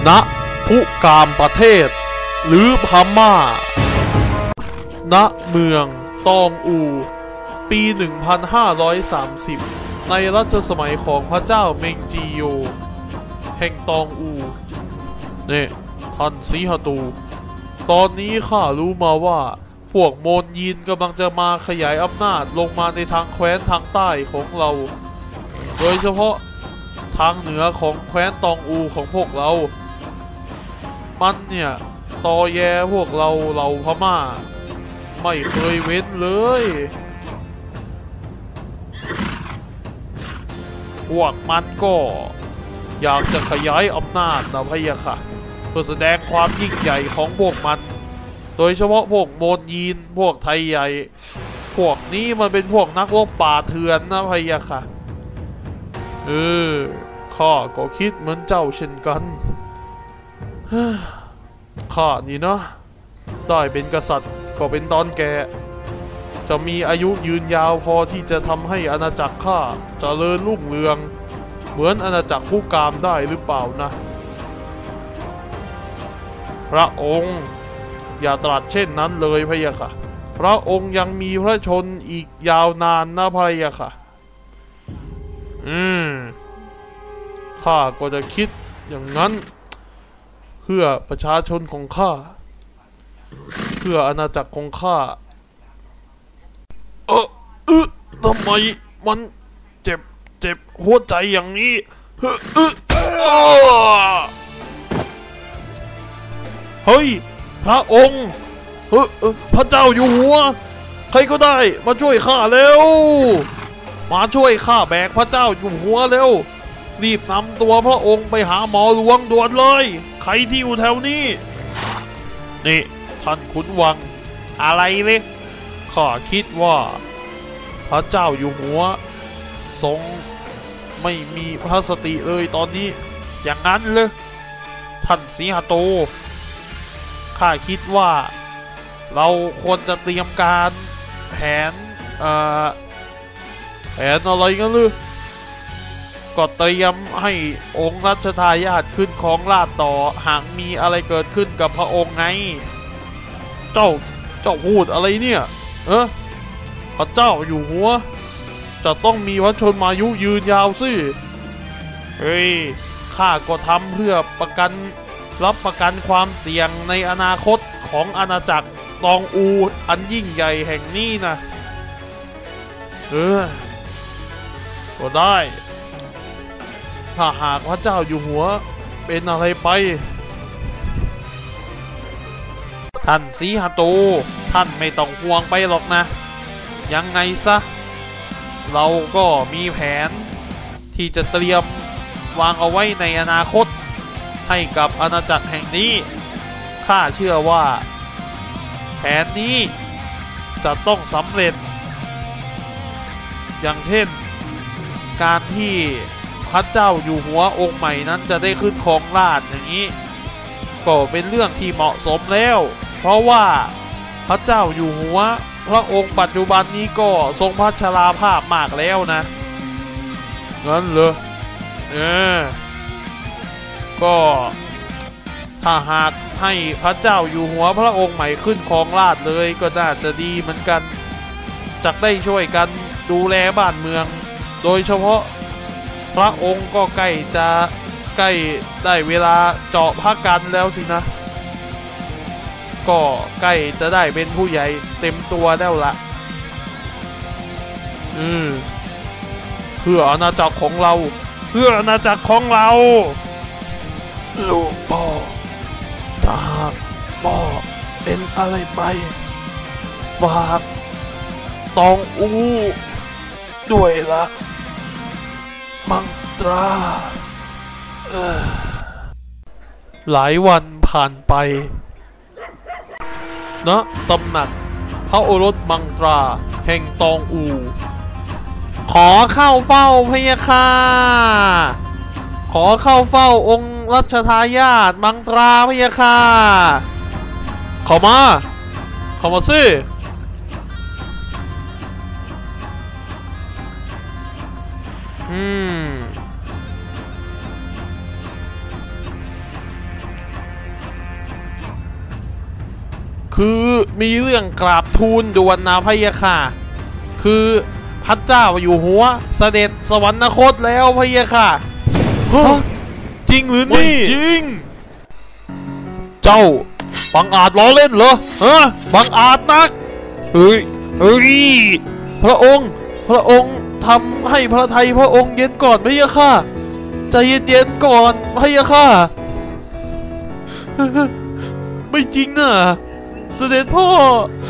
ณพุกามประเทศหรือพม่าณเมืองตองอู ปี 1530 ในรัชสมัยของพระเจ้าเมงจีโยแห่งตองอูเนี่ยท่านสีหตูตอนนี้ข้ารู้มาว่าพวกโมนยีนกำลังจะมาขยายอำนาจลงมาในทางแคว้นทางใต้ของเราโดยเฉพาะทางเหนือของแคว้นตองอูของพวกเรามันเนี่ยตอแยพวกเราเหล่าพม่าไม่เคยเว้นเลยพวกมันก็อยากจะขยายอำนาจนะพะยะค่ะเพื่อแสดงความยิ่งใหญ่ของพวกมันโดยเฉพาะพวกโมนยีนพวกไทยใหญ่พวกนี้มันเป็นพวกนักรบป่าเถื่อนนะพะยะค่ะข้าก็คิดเหมือนเจ้าเช่นกันข้านี่นะได้เป็นกษัตริย์ก็เป็นตอนแก่จะมีอายุยืนยาวพอที่จะทำให้อาณาจักรข้าเจริญรุ่งเรืองเหมือนอาณาจักรผู้กามได้หรือเปล่านะพระองค์อย่าตรัสเช่นนั้นเลยพะยะค่ะพระองค์ยังมีพระชนอีกยาวนานนะพะยะค่ะข้าก็จะคิดอย่างนั้นเพื่อประชาชนของข้าเพื่ออาณาจักรของข้าทำไมมันเจ็บหัวใจอย่างนี้เฮ้ยพระองค์พระเจ้าอยู่หัวใครก็ได้มาช่วยข้าเร็วมาช่วยข้าแบกพระเจ้าอยู่หัวเร็วรีบนำตัวพระองค์ไปหาหมอหลวงด่วนเลยใครที่อยู่แถวนี้นี่ท่านขุนวังอะไรเลยข้าคิดว่าพระเจ้าอยู่หัวทรงไม่มีพระสติเลยตอนนี้อย่างนั้นเลยท่านสีหโตข้าคิดว่าเราควรจะเตรียมการแผนอะไรกันหรือก็เตรียมให้องค์รัชทายาทขึ้นครองราชต่อหากมีอะไรเกิดขึ้นกับพระองค์ไงเจ้าพูดอะไรเนี่ยพระเจ้าอยู่หัวจะต้องมีพระชนมายุยืนยาวสิเฮ้ยข้าก็ทำเพื่อรับประกันความเสี่ยงในอนาคตของอาณาจักรตองอูอันยิ่งใหญ่แห่งนี้นะก็ได้ถ้าหากพระเจ้าอยู่หัวเป็นอะไรไปท่านสีหโตท่านไม่ต้องห่วงไปหรอกนะยังไงซะเราก็มีแผนที่จะเตรียมวางเอาไว้ในอนาคตให้กับอาณาจักรแห่งนี้ข้าเชื่อว่าแผนนี้จะต้องสำเร็จอย่างเช่นการที่พระเจ้าอยู่หัวองค์ใหม่นั้นจะได้ขึ้นครองราชย์อย่างนี้ก็เป็นเรื่องที่เหมาะสมแล้วเพราะว่าพระเจ้าอยู่หัวพระองค์ปัจจุบันนี้ก็ทรงพระชราภาพมากแล้วนะงั้นเหรอก็ถ้าหากให้พระเจ้าอยู่หัวพระองค์ใหม่ขึ้นครองราชย์เลยก็น่าจะดีเหมือนกันจะได้ช่วยกันดูแลบ้านเมืองโดยเฉพาะพระองค์ก็ใกล้ได้เวลาเจาะพระกันแล้วสินะก็ใกล้จะได้เป็นผู้ใหญ่เต็มตัวแล้วละเพื่ออาณาจักรของเราลูกพ่อถ้าหากพ่อเป็นอะไรไปฝากตองอูด้วยละมังตราหลายวันผ่านไปณตำหนักพระโอรสมังตราแห่งตองอูขอเข้าเฝ้าพะยะค่ะขอเข้าเฝ้าองค์รัชทายาทมังตราพะยะค่ะเข้ามาสิคือมีเรื่องกราบทูลด่วนนะพะยะค่ะคือพระเจ้าอยู่หัวเสด็จสวรรคตแล้วพะยะค่ะฮะจริงหรือนี่จริงเจ้าบังอาจล้อเล่นเหรอฮะบังอาจนักเฮ้ยพระองค์ทำให้พระทัยพระองค์เย็นก่อนพะยะค่ะใจเย็นๆก่อนพะยะค่ะไม่จริงนะเสด็จพ่อ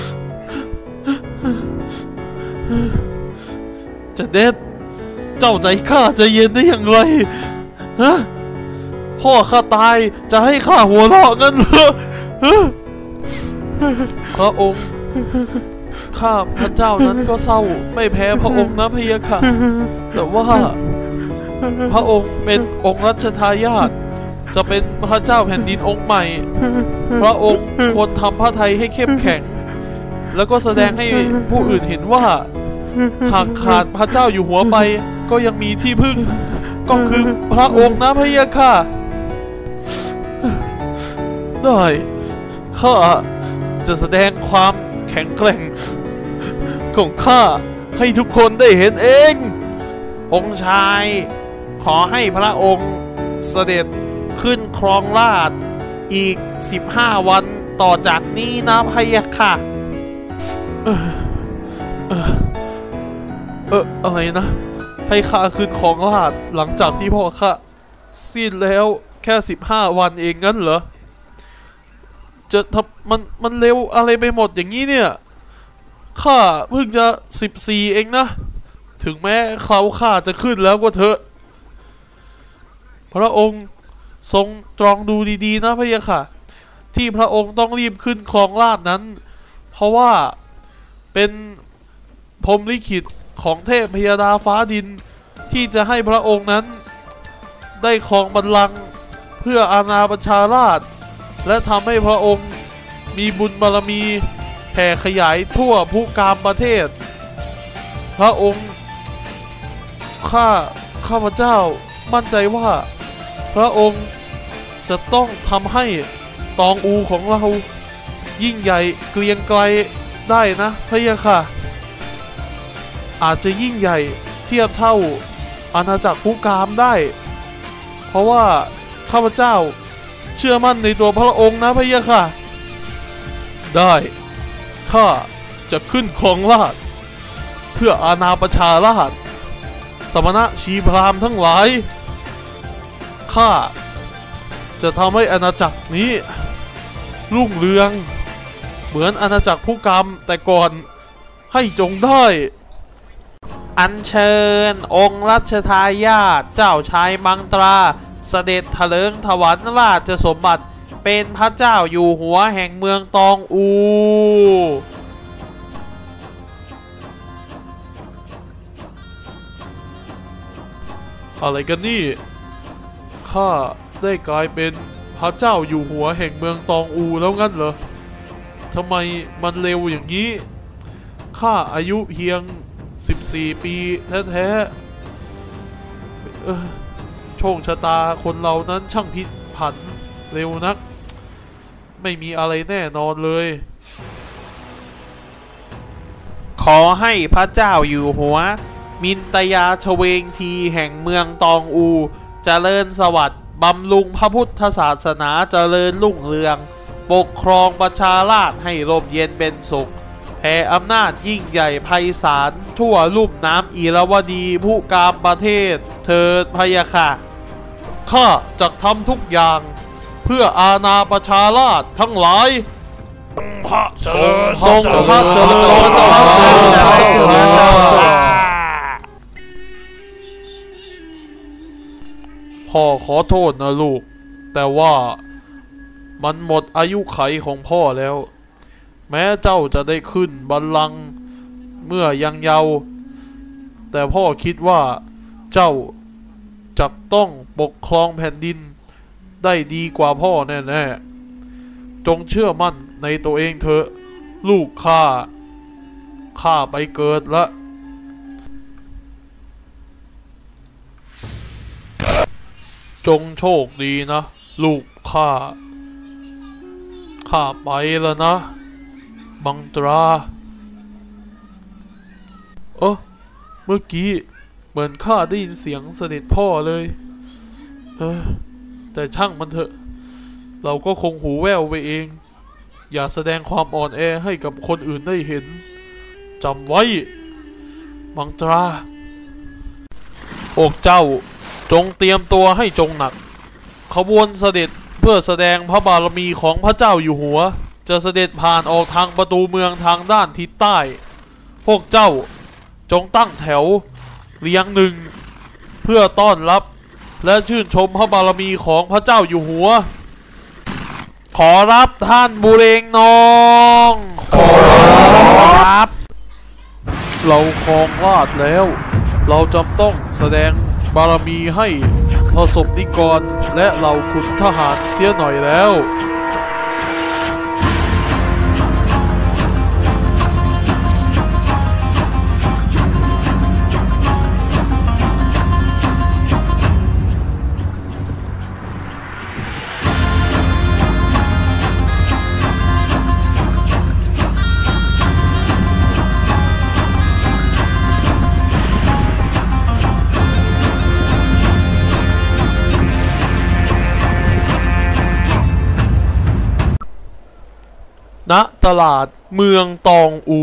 จะเด็ดเจ้าใจข้าใจเย็นได้อย่างไรฮะพ่อข้าตายจะให้ข้าหัวเราะงั้นเหรอพระองค์ข้าพระเจ้านั้นก็เศร้าไม่แพ้พระองค์นะพะยะค่ะแต่ว่าพระองค์เป็นองค์รัชทายาทจะเป็นพระเจ้าแผ่นดินองค์ใหม่พระองค์ควรทำพระทัยให้เข้มแข็งแล้วก็แสดงให้ผู้อื่นเห็นว่าหากขาดพระเจ้าอยู่หัวไปก็ยังมีที่พึ่งก็คือพระองค์นะพะยะค่ะได้ข้าจะแสดงความแข็งแกร่งของข้าให้ทุกคนได้เห็นเององค์ชายขอให้พระองค์เสด็จขึ้นครองราชย์อีก15 วันต่อจากนี้นะพะยะค่ะอะไรนะให้ข้าขึ้นครองราชย์หลังจากที่พ่อข้าสิ้นแล้วแค่15 วันเองงั้นเหรอจะทำมันเร็วอะไรไปหมดอย่างนี้เนี่ยข้าเพิ่งจะ14เองนะถึงแม้ข้าจะขึ้นแล้วก็เถอะพระองค์ทรงตรองดูดีๆนะพะยะค่ะที่พระองค์ต้องรีบขึ้นครองราชย์นั้นเพราะว่าเป็นพรหมลิขิตของเทพพยดาฟ้าดินที่จะให้พระองค์นั้นได้ครองบัลลังก์เพื่ออาณาประชาราษฎร์และทำให้พระองค์มีบุญบารมีแผ่ขยายทั่วภูกามประเทศพระองค์ข้าพเจ้ามั่นใจว่าพระองค์จะต้องทำให้ตองอูของเรายิ่งใหญ่เกรียงไกรได้นะพะยะค่ะอาจจะยิ่งใหญ่เทียบเท่าอาณาจักรภูกามได้เพราะว่าข้าพเจ้าเชื่อมั่นในตัวพระองค์นะพะยะค่ะได้ข้าจะขึ้นครองราชย์เพื่ออาณาประชาราษฎร์สมณะชีพราหมณ์ทั้งหลายข้าจะทำให้อาณาจักรนี้รุ่งเรืองเหมือนอาณาจักรภูกามแต่ก่อนให้จงได้อัญเชิญองค์รัชทายาทเจ้าชายมังตราเสด็จเถลิงถวัลย์ราชสมบัติเป็นพระเจ้าอยู่หัวแห่งเมืองตองอูอะไรกันนี่ข้าได้กลายเป็นพระเจ้าอยู่หัวแห่งเมืองตองอูแล้วงั้นเหรอทำไมมันเร็วอย่างนี้ข้าอายุเพียง14 ปีแท้ๆโชคชะตาคนเรานั้นช่างพลิกผันเร็วนักไม่มีอะไรแน่นอนเลยขอให้พระเจ้าอยู่หัวมินตยาชเวงทีแห่งเมืองตองอูเจริญสวัสดิ์บำรุงพระพุทธศาสนาเจริญรุ่งเรืองปกครองประชาราษฎร์ให้ร่มเย็นเป็นสุขแผ่อำนาจยิ่งใหญ่ไพศาลทั่วลุ่มน้ำอิระวดีภูกามประเทศเถิดพะยะค่ะข้าจะทำทุกอย่างเพื่ออาณาประชาราษฎร์ทั้งหลายทรงพระเจริญพ่อขอโทษนะลูกแต่ว่ามันหมดอายุไขของพ่อแล้วแม้เจ้าจะได้ขึ้นบัลลังก์เมื่อยังเยาว์แต่พ่อคิดว่าเจ้าจะต้องปกครองแผ่นดินได้ดีกว่าพ่อแน่ๆจงเชื่อมั่นในตัวเองเถอะลูกข้าไปเกิดละจงโชคดีนะลูกข้าไปแล้วนะบังตราเมื่อกี้เหมือนข้าได้ยินเสียงเสด็จพ่อเลยแต่ช่างมันเถอะเราก็คงหูแว่วไปเองอย่าแสดงความอ่อนแอให้กับคนอื่นได้เห็นจำไว้บังตราพวกเจ้าจงเตรียมตัวให้จงหนักขบวนเสด็จเพื่อแสดงพระบารมีของพระเจ้าอยู่หัวจะเสด็จผ่านออกทางประตูเมืองทางด้านทิศใต้พวกเจ้าจงตั้งแถวเรียงหนึ่งเพื่อต้อนรับและชื่นชมพระบารมีของพระเจ้าอยู่หัวขอรับท่านบุเรงนองขอรับเราครองราชแล้วเราจำต้องแสดงบารมีให้ประสบนิกรและเหล่าขุนทหารเสียหน่อยแล้วณตลาดเมืองตองอู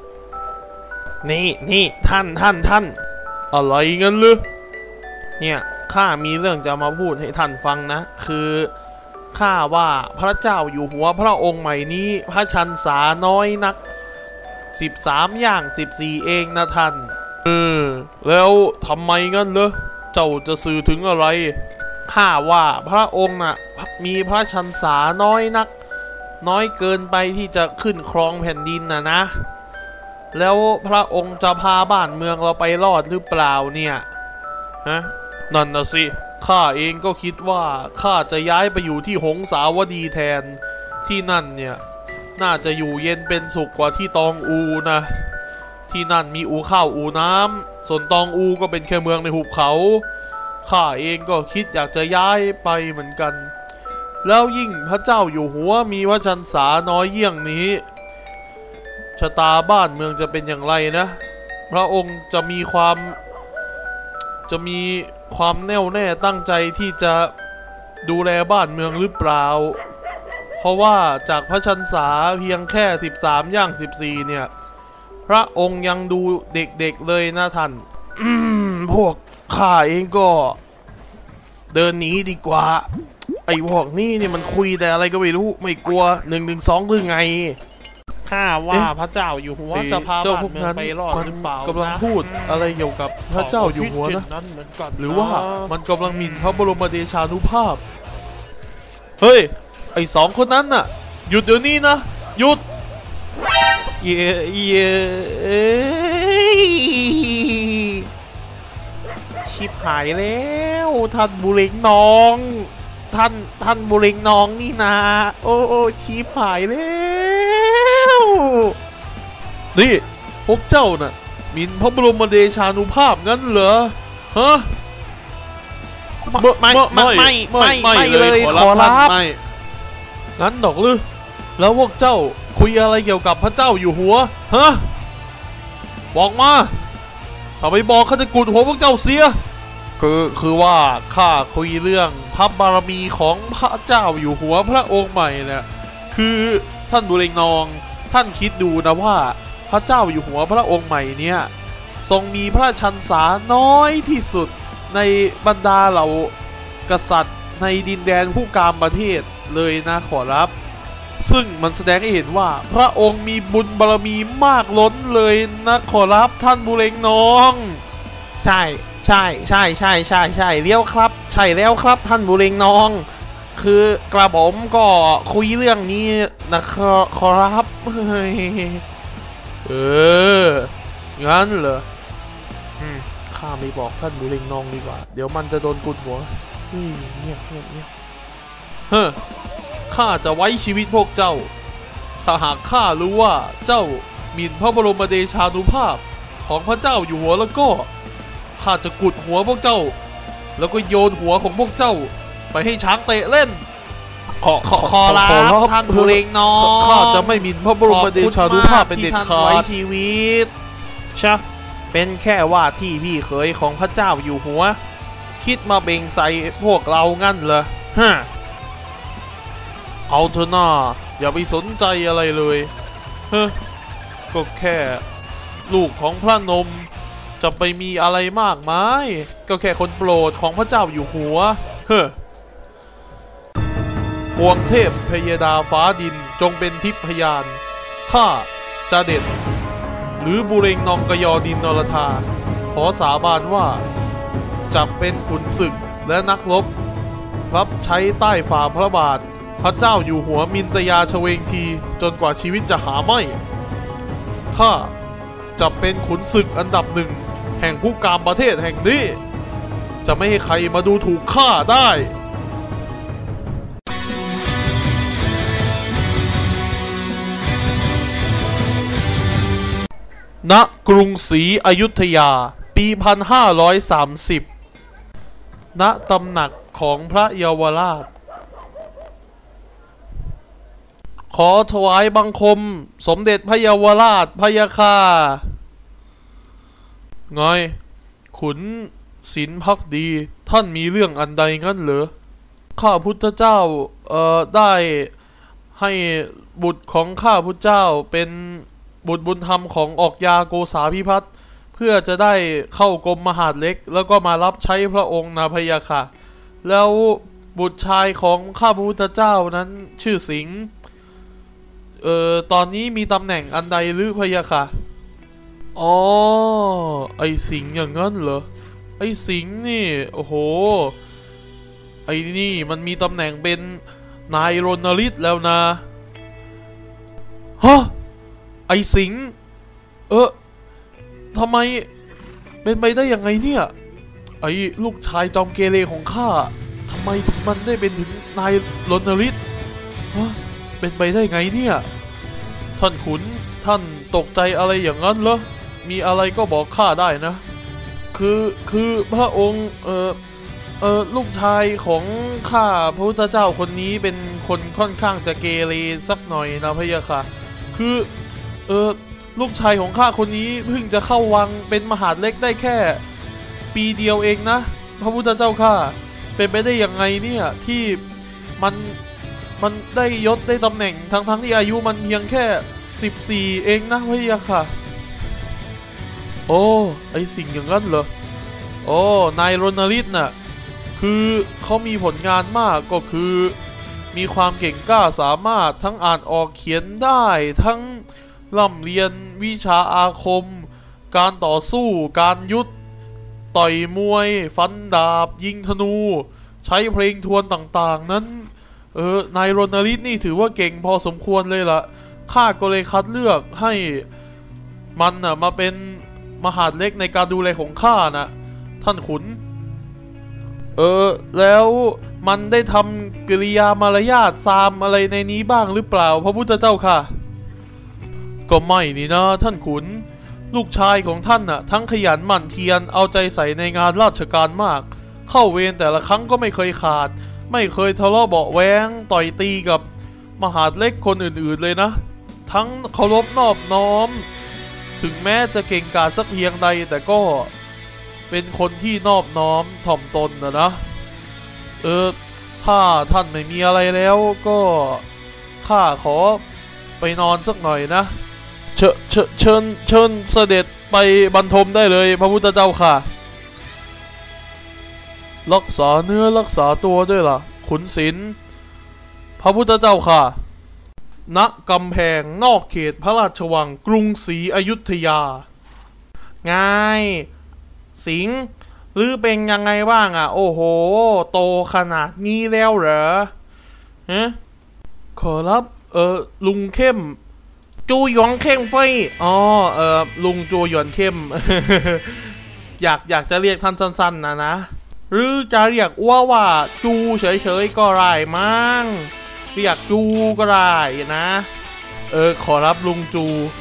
นี่ท่านอะไรงั้นหรือเนี่ยข้ามีเรื่องจะมาพูดให้ท่านฟังนะคือข้าว่าพระเจ้าอยู่หัวพระองค์ใหม่นี้พระชันษาน้อยนัก13ย่าง14เองนะท่านแล้วทำไมงั้นเหรอเจ้าจะสื่อถึงอะไรข้าว่าพระองค์น่ะมีพระชันษาน้อยนักน้อยเกินไปที่จะขึ้นครองแผ่นดินนะแล้วพระองค์จะพาบ้านเมืองเราไปรอดหรือเปล่าเนี่ยนั่นนะสิข้าเองก็คิดว่าข้าจะย้ายไปอยู่ที่หงสาวดีแทนที่นั่นเนี่ยน่าจะอยู่เย็นเป็นสุขกว่าที่ตองอูนะที่นั่นมีอู่ข้าวอู่น้ำส่วนตองอูก็เป็นแค่เมืองในหุบเขาข้าเองก็คิดอยากจะย้ายไปเหมือนกันแล้วยิ่งพระเจ้าอยู่หัวมีพระชันษาน้อยเยี่ยงนี้ชะตาบ้านเมืองจะเป็นอย่างไรนะพระองค์จะมีความแน่วแน่ตั้งใจที่จะดูแลบ้านเมืองหรือเปล่าเพราะว่าจากพระชันษาเพียงแค่13ย่าง14เนี่ยพระองค์ยังดูเด็กๆเลยนะท่านพวกข้าเองก็เดินหนีดีกว่าไอ้พวกนี้นี่มันคุยแต่อะไรก็ไม่รู้ไม่กลัว112หรือไงข้าว่าพระเจ้าอยู่หัวจะพาบ้านเมืองไปรอดหรือเปล่ากำลังพูดอะไรเกี่ยวกับพระเจ้าอยู่หัวนะหรือว่ามันกำลังหมิ่นพระบรมเดชานุภาพเฮ้ยไอ้สองคนนั้นน่ะหยุดเดี๋ยวนี้นะหยุดชิบหายแล้วท่านบุเรงนองท่านบุเรงนองนี่นะโอ้ชิบหายแล้วนี่พวกเจ้าน่ะหมิ่นพระบรมเดชานุภาพงั้นเหรอฮะไม่เลยขอรับไม่งั้นดอกหรือแล้วพวกเจ้าคุยอะไรเกี่ยวกับพระเจ้าอยู่หัวฮะบอกมาถ้าไม่บอกข้าจะกุดหัวพวกเจ้าเสียคือว่าข้าคุยเรื่องพระบารมีของพระเจ้าอยู่หัวพระองค์ใหม่เนี่ยคือท่านบุเรงนองท่านคิดดูนะว่าพระเจ้าอยู่หัวพระองค์ใหม่เนี่ยทรงมีพระชันษาน้อยที่สุดในบรรดาเหล่ากษัตริย์ในดินแดนผู้กามประเทศเลยนะขอรับซึ่งมันแสดงให้เห็นว่าพระองค์มีบุญบารมีมากล้นเลยนะขอรับท่านบุเรงนองใช่เลี้ยวครับใช่แล้วครับท่านบุเรงนองคือกระผมก็คุยเรื่องนี้นะครับขอรับงั้นเหรอข้าไม่บอกท่านบุเรงนองดีกว่าเดี๋ยวมันจะโดนกุดหัวเงียบข้าจะไว้ชีวิตพวกเจ้าถ้าหากข้ารู้ว่าเจ้าหมิ่นพระบรมเดชานุภาพของพระเจ้าอยู่หัวแล้วก็ข้าจะกุดหัวพวกเจ้าแล้วก็โยนหัวของพวกเจ้าไปให้ช้างเตะเล่นขอรับท่านบุเรงน้องข้าจะไม่หมิ่นพระบรมเดชานุภาพเป็นเด็ดขาดไว้ชีวิตชะเป็นแค่ว่าที่พี่เขยของพระเจ้าอยู่หัวคิดมาเบ่งใส่พวกเรางั้นเหรอฮะเอาเถอะนะอย่าไปสนใจอะไรเลยเฮ้ก็แค่ลูกของพระนมจะไปมีอะไรมากมายก็แค่คนโปรดของพระเจ้าอยู่หัวเฮ้ปวงเทพพยดาฟ้าดินจงเป็นทิพยานข้าจะเด็ดหรือบุเรงนองกยอดินนรธาขอสาบานว่าจะเป็นขุนศึกและนักรบรับใช้ใต้ฝ่าพระบาทพระเจ้าอยู่หัวมินตยาชเวงทีจนกว่าชีวิตจะหาไม่ข้าจะเป็นขุนศึกอันดับหนึ่งแห่งผู้กามประเทศแห่งนี้จะไม่ให้ใครมาดูถูกข้าได้ณกรุงศรีอยุธยาปี 1530 ณตำหนักของพระเยาวราชขอถวายบังคมสมเด็จพระเยาวราชพะยะค่ะไงขุนศิลพักดีท่านมีเรื่องอันใดงั้นเหรอข้าพุทธเจ้าได้ให้บุตรของข้าพุทธเจ้าเป็นบุตรบุญธรรมของออกยาโกษาพิพัฒน์เพื่อจะได้เข้ากรมมหาดเล็กแล้วก็มารับใช้พระองค์นะพะยะค่ะแล้วบุตรชายของข้าพุทธเจ้านั้นชื่อสิงห์ตอนนี้มีตำแหน่งอันใดหรือพะยะค่ะอ๋อไอสิงห์อย่างนั้นเหรอไอสิงห์นี่โอ้โหไอนี่มันมีตำแหน่งเป็นนายรณฤทธิ์แล้วนะฮะไอสิงห์ทำไมเป็นไปได้ยังไงเนี่ยไอลูกชายจอมเกเรของข้าทำไมถึงมันได้เป็นถึงนายรณฤทธิ์ฮะเป็นไปได้ไงเนี่ยท่านขุนท่านตกใจอะไรอย่างนั้นเหรอมีอะไรก็บอกข้าได้นะคือพระองค์ลูกชายของข้าพระพุทธเจ้าคนนี้เป็นคนค่อนข้างจะเกเรสักหน่อยนะพะยะค่ะคือลูกชายของข้าคนนี้เพิ่งจะเข้าวังเป็นมหาดเล็กได้แค่ปีเดียวเองนะพระพุทธเจ้าข้าเป็นไปได้ยังไงเนี่ยที่มันได้ยศได้ตำแหน่งทั้งที่อายุมันเพียงแค่14เองนะพะยะค่ะโอ้ไอสิ่งอย่างนั้นเหรอโอ้นายรณฤทธิ์น่ะคือเขามีผลงานมากก็คือมีความเก่งกล้าสามารถทั้งอ่านออกเขียนได้ทั้งร่ำเรียนวิชาอาคมการต่อสู้การยุทธต่อยมวยฟันดาบยิงธนูใช้เพลงทวนต่างๆนั้นนายรณฤทธิ์นี่ถือว่าเก่งพอสมควรเลยล่ะข้าก็เลยคัดเลือกให้มันน่ะมาเป็นมหาดเล็กในการดูแลของข้านะท่านขุนแล้วมันได้ทำกิริยามารยาทซามอะไรในนี้บ้างหรือเปล่าพระพุทธเจ้าค่ะก็ไม่นี่นะท่านขุนลูกชายของท่านน่ะทั้งขยันหมั่นเพียรเอาใจใส่ในงานราชการมากเข้าเวรแต่ละครั้งก็ไม่เคยขาดไม่เคยทะเลาะเบาะแว้งต่อยตีกับมหาดเล็กคนอื่นๆเลยนะทั้งเคารพนอบน้อมถึงแม้จะเก่งกาจสักเพียงใดแต่ก็เป็นคนที่นอบน้อมถ่อมตนนะถ้าท่านไม่มีอะไรแล้วก็ข้าขอไปนอนสักหน่อยนะเชิญเสด็จไปบรรทมได้เลยพระพุทธเจ้าค่ะรักษาเนื้อรักษาตัวด้วยล่ะขุนศิลป์พระพุทธเจ้าค่ะณกำแพงนอกเขตพระราชวังกรุงศรีอยุธยาไงสิงห์หรือเป็นยังไงบ้างโอ้โหโตขนาดนี้แล้วเหรอฮะขอรับลุงเข้มจูหยวนเข้มไฟลุงจูหยวนเข้ม อยากจะเรียกท่านสั้นๆนะหรือจะเรียกว่าจูเฉยๆก็ได้มั้งเรียกจูก็ได้นะขอรับลุงจู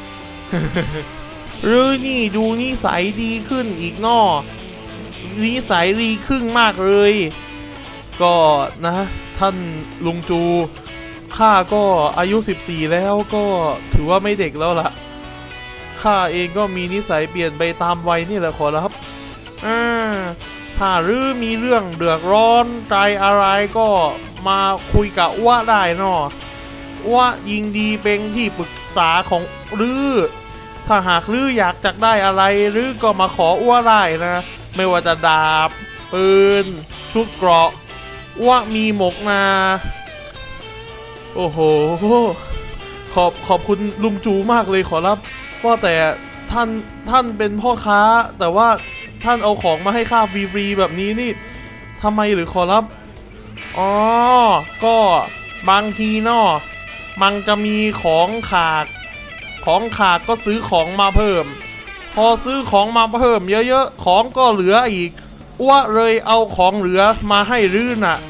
หรือนี่ดูนิสัยดีขึ้นอีกนิสัยดีขึ้นมากเลยก็นะท่านลุงจูข้าก็อายุ14แล้วก็ถือว่าไม่เด็กแล้วล่ะข้าเองก็มีนิสัยเปลี่ยนไปตามวัยนี่แหละขอรับถ้าหรือมีเรื่องเดือดร้อนใจอะไรก็มาคุยกับอ้วได้เนาะอ้วยิงดีเป็นที่ปรึกษาของลือถ้าหากลืออยากจะได้อะไรลือก็มาขออ้วได้นะไม่ว่าจะดาบปืนชุดเกราะอ้วมีหมกนาโอ้โหขอบคุณลุงจูมากเลยขอรับว่าแต่ท่านเป็นพ่อค้าแต่ว่าท่านเอาของมาให้ข้าฟรีๆแบบนี้นี่ทำไมหรือขอรับอ๋อก็บางทีเนาะมันจะมีของขาดก็ซื้อของมาเพิ่มพอซื้อของมาเพิ่มเยอะๆของก็เหลืออีกอ้วเลยเอาของเหลือมาให้รื่นน่ะ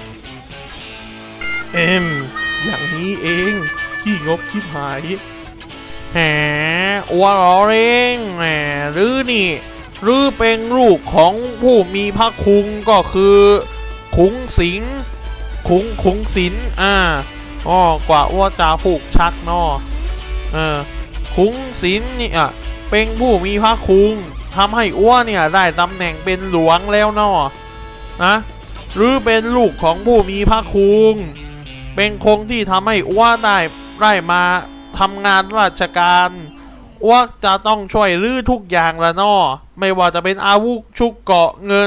อย่างนี้เองขี้งกชิบหายแหมอ้วล้อเล่นแหมนี่เป็นลูกของผู้มีพระคุณก็คือขุงสิงขุงสินกว่าอ้วจะผูกชักเนาะขุงสินนี่เป็นผู้มีพระคุณทำให้อ้วเนี่ยได้ตำแหน่งเป็นหลวงแล้วเนาะนะหรือเป็นลูกของผู้มีพระคุณเป็นคงที่ทำให้อ้วได้มาทำงานราชการอ้วจะต้องช่วยลื้อทุกอย่างละเนาะไม่ว่าจะเป็นอาวุธชุกเกาะเงิน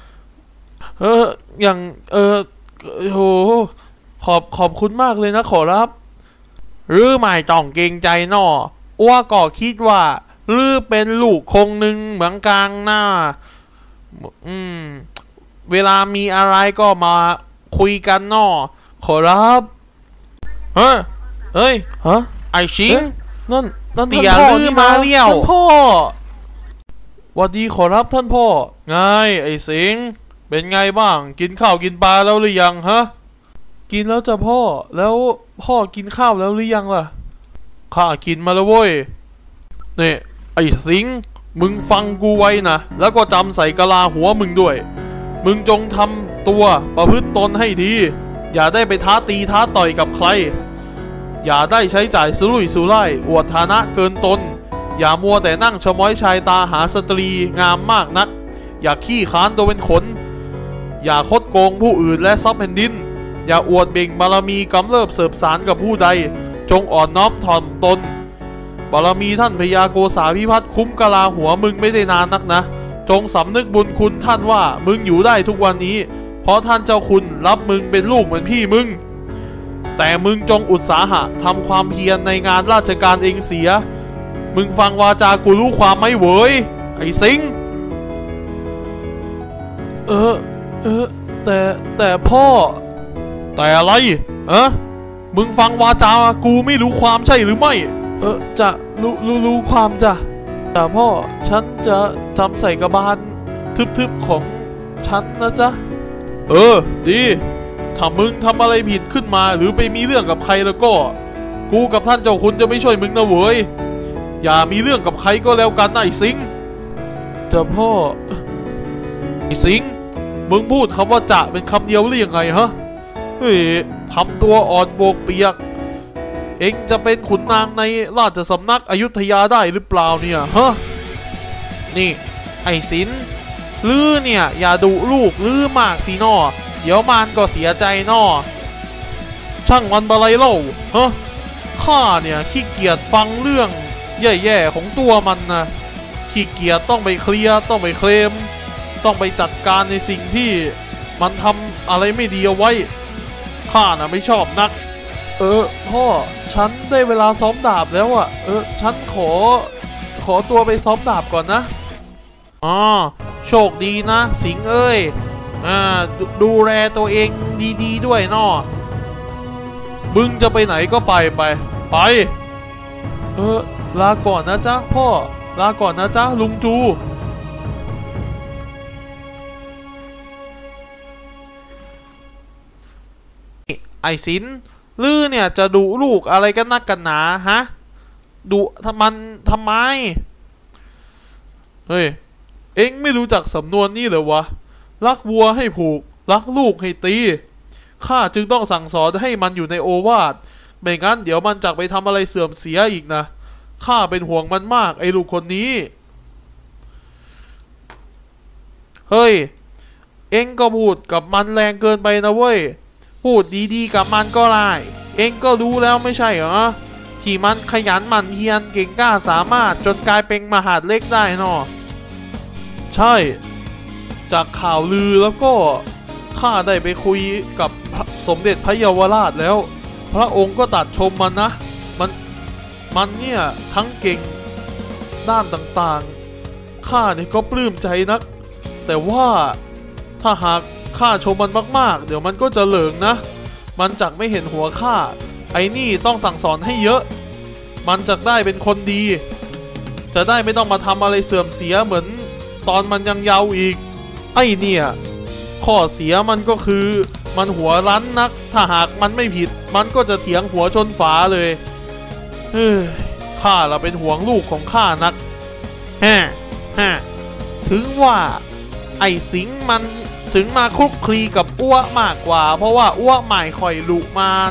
อย่างโหขอบคุณมากเลยนะขอรับหรือไม่ต้องเกรงใจเนาะอ้วก็คิดว่าหรือเป็นลูกคงหนึ่งเหมือนกลางหน้าเวลามีอะไรก็มาคุยกันเนาะขอรับเฮ้ยไอชิงนั่นเตี่ยลือมาเลี้ยวท่านพ่อสวัสดีขอรับท่านพ่อไงไอสิงเป็นไงบ้างกินข้าวกินปลาแล้วหรือยังฮะกินแล้วจ้ะพ่อแล้วพ่อกินข้าวแล้วหรือยังล่ะข้ากินมาแล้วเว้ยเนี่ยไอสิงมึงฟังกูไว้นะแล้วก็จำใส่กะลาหัวมึงด้วยมึงจงทำตัวประพฤติตนให้ดีอย่าได้ไปท้าตีท้าต่อยกับใครอย่าได้ใช้จ่ายสุรุ่ยสุร่ายอวดฐานะเกินตนอย่ามัวแต่นั่งชะม้อยชายตาหาสตรีงามมากนักอย่าขี้ค้านตัวเป็นขนอย่าคดโกงผู้อื่นและทรัพย์แผ่นดินอย่าอวดเบ่งบารมีกำเริบเสบสารกับผู้ใดจงอ่อนน้อมถ่อมตนบารมีท่านพญาโกษาพิพัฒน์คุ้มกะลาหัวมึงไม่ได้นานนักนะจงสำนึกบุญคุณท่านว่ามึงอยู่ได้ทุกวันนี้เพราะท่านเจ้าคุณรับมึงเป็นลูกเหมือนพี่มึงแต่มึงจงอุตสาหะทำความเพียรในงานราชการเองเสียมึงฟังวาจากูรู้ความไหมเว้ยไอ้สิงแต่พ่อแต่อะไรมึงฟังวาจากูไม่รู้ความใช่หรือไม่จะรู้ความจ้ะแต่พ่อฉันจะจำใส่กระบาลทึบๆของฉันนะจ๊ะดีถ้ามึงทำอะไรผิดขึ้นมาหรือไปมีเรื่องกับใครแล้วก็กูกับท่านเจ้าคุณจะไม่ช่วยมึงนะเว้ยอย่ามีเรื่องกับใครก็แล้วกันนะไอ้สิงจะพ่อไอ้สิงมึงพูดคำว่าจะเป็นคำเดียวหรือยังไงฮะเฮ้ยทำตัวอ่อนโบกเปียกเอ็งจะเป็นขุนนางในราชสำนักอยุธยาได้หรือเปล่าเนี่ยฮะนี่ไอ้สินลือเนี่ยอย่าดุลูกลือมากสินอเดี๋ยวมันก็เสียใจนอช่างมันบะไรเล่าฮะข้าเนี่ยขี้เกียจฟังเรื่องแย่ๆของตัวมันนะขี้เกียจต้องไปเคลียร์ต้องไปเคลมต้องไปจัดการในสิ่งที่มันทำอะไรไม่ดีเอาไว้ข้าน่ะไม่ชอบนักพ่อฉันได้เวลาซ้อมดาบแล้วอ่ะฉันขอตัวไปซ้อมดาบก่อนนะโชคดีนะสิงเอ้ยดูแลตัวเองดีๆด้วยน้อมึงจะไปไหนก็ไปลาก่อนนะจ๊ะพ่อลาก่อนนะจ๊ะลุงจูไอ้สินลือเนี่ยจะดุลูกอะไรกันนักกันหนาฮะดุทำไมเฮ้ยเอ็งไม่รู้จักสำนวนนี้เหรอวะรักวัวให้ผูกรักลูกให้ตีข้าจึงต้องสั่งสอนให้มันอยู่ในโอวาทไม่งั้นเดี๋ยวมันจะไปทำอะไรเสื่อมเสียอีกนะข้าเป็นห่วงมันมากไอ้ลูกคนนี้เฮ้ยเอ็งก็พูดกับมันแรงเกินไปนะเว้ยพูดดีๆกับมันก็ได้เอ็งก็รู้แล้วไม่ใช่เหรอที่มันขยันหมั่นเพียรเก่งกล้าสามารถจนกลายเป็นมหาดเล็กได้เนาะใช่จากข่าวลือแล้วก็ข้าได้ไปคุยกับสมเด็จพระเยาวราชแล้วพระองค์ก็ตรัสชมมันนะมันเนี่ยทั้งเก่งด้านต่างๆข้าเนี่ยก็ปลื้มใจนักแต่ว่าถ้าหากข้าชมมันมากๆเดี๋ยวมันก็จะเหลิงนะมันจักไม่เห็นหัวข้าไอ้นี่ต้องสั่งสอนให้เยอะมันจักได้เป็นคนดีจะได้ไม่ต้องมาทำอะไรเสื่อมเสียเหมือนตอนมันยังเยาว์อีกไอ้เนี่ยข้อเสียมันก็คือมันหัวรั้นนักถ้าหากมันไม่ผิดมันก็จะเถียงหัวชนฝาเลยข้าละเป็นห่วงลูกของข้านักถึงว่าไอ้สิงมันถึงมาคลุกคลีกับอ้วมากกว่าเพราะว่าอ้วใหม่คอยลุมัน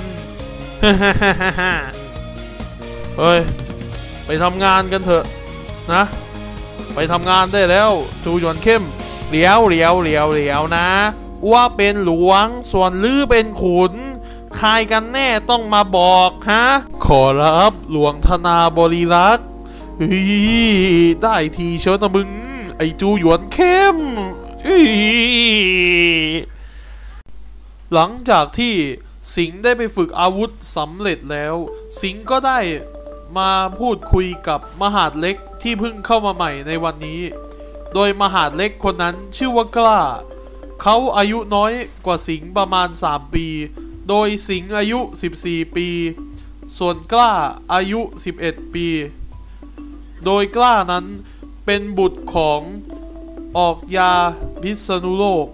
เฮ้ยไปทำงานกันเถอะนะไปทำงานได้แล้วจูหยวนเข้มเหลียวนะอ้วเป็นหลวงส่วนลือเป็นขุนใครกันแน่ต้องมาบอกฮะขอรับหลวงธนาบริรักษ์ได้ทีเชียวนะมึงไอจูหยวนเข้มหลังจากที่สิงห์ได้ไปฝึกอาวุธสำเร็จแล้วสิงห์ก็ได้มาพูดคุยกับมหาดเล็กที่เพิ่งเข้ามาใหม่ในวันนี้โดยมหาดเล็กคนนั้นชื่อว่ากล้าเขาอายุน้อยกว่าสิงห์ประมาณ3 ปีโดยสิงห์อายุ14 ปีส่วนกล้าอายุ11 ปีโดยกล้านั้นเป็นบุตรของออกยาพิษณุโลก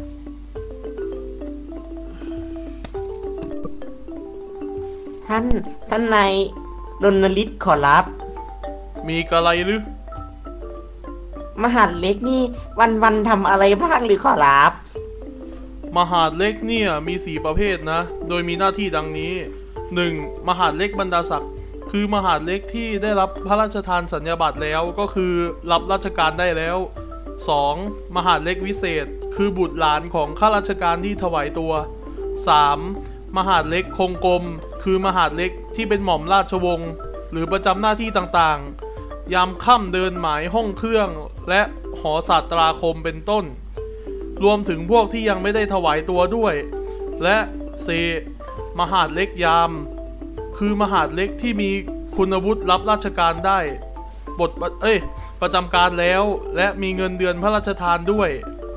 ท่านนายรณฤทธิ์ขอรับมีอะไรหรือมหาดเล็กนี่วันทำอะไรบ้างหรือขอรับมหาดเล็กเนี่ยมี4 ประเภทนะโดยมีหน้าที่ดังนี้ 1. มหาดเล็กบรรดาศักดิ์คือมหาดเล็กที่ได้รับพระราชทานสัญญาบัตรแล้วก็คือรับราชการได้แล้ว 2. มหาดเล็กวิเศษคือบุตรหลานของข้าราชการที่ถวายตัว 3. มหาดเล็กคงกรมคือมหาดเล็กที่เป็นหม่อมราชวงศ์หรือประจำหน้าที่ต่างๆยามค่ำเดินหมายห้องเครื่องและหอศาสตราคมเป็นต้นรวมถึงพวกที่ยังไม่ได้ถวายตัวด้วยและ 4. มหาดเล็กยามคือมหาดเล็กที่มีคุณวุฒิรับราชการได้ประจำการแล้วและมีเงินเดือนพระราชทานด้วย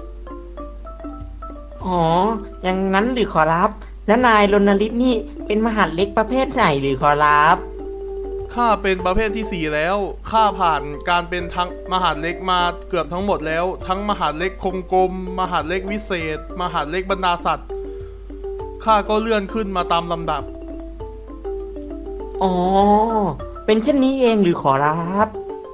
อ๋ออย่างนั้นหรือขอรับแล้วนายรณฤทธิ์นี่เป็นมหาดเล็กประเภทไหนหรือขอรับข้าเป็นประเภทที่4แล้วข้าผ่านการเป็นทั้งมหาดเล็กมาเกือบทั้งหมดแล้วทั้งมหาดเล็กคงกรมมหาดเล็กวิเศษมหาดเล็กบรรดาศักดิ์ข้าก็เลื่อนขึ้นมาตามลำดับอ๋อเป็นเช่นนี้เองหรือขอรับ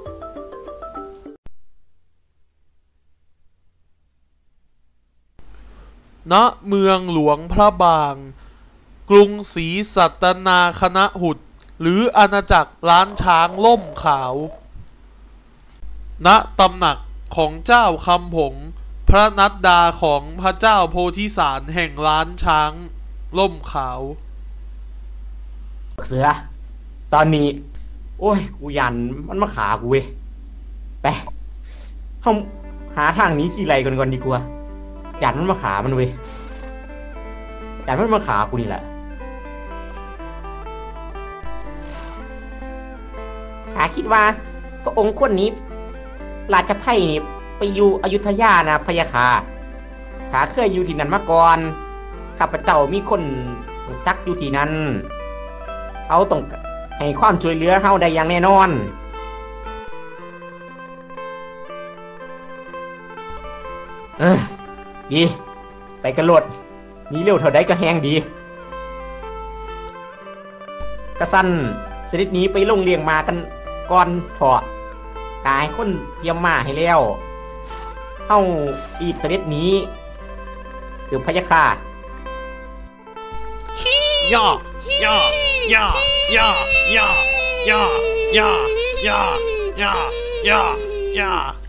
ณเมืองหลวงพระบางกรุงศรีสัตนาคณหุฎหรืออาณาจักรล้านช้างล่มขาวณตำหนักของเจ้าคำผงพระนัดดาของพระเจ้าโพธิสารแห่งล้านช้างล่มขาวเสือตอนนี้โอ้ยกูยันมันมาขากูเว้ยไปห้องหาทางนี้ทีไรก่อนดีกว่ายันมันมาขามันเว้ยยันมันมาขากูนี่แหละคิดว่าพระองค์คนนี้ราชไพ่นี่ไปอยู่อยุธยานะพะยะค่ะข้าเคยอยู่ที่นั่นมาก่อนข้าพเจ้ามีคนจักอยู่ที่นั่นเขาต้องให้ความช่วยเหลือเฮาได้อย่างแน่นอนดีไปกระโดดนี้เร็วเท่าใดก็แห้งดีกระสั้นสนิทนี้ไปลงเลี้ยงมากันก่อนถอดกายคนเทียมมาให้แล้วเฮาอีกสนิทนี้คือพะยะค่ะย่าย่าย่าย่าย่าย่าย่าย่าย่าย่าย่า